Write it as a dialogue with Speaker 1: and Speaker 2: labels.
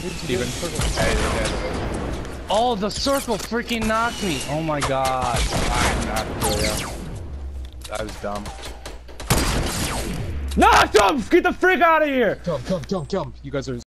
Speaker 1: Steven.
Speaker 2: Oh, the circle freaking knocked me. Oh my god.
Speaker 1: I'm not sure. That was dumb.
Speaker 2: Knocked him! Get the frick out of here!
Speaker 1: Kill him. You guys are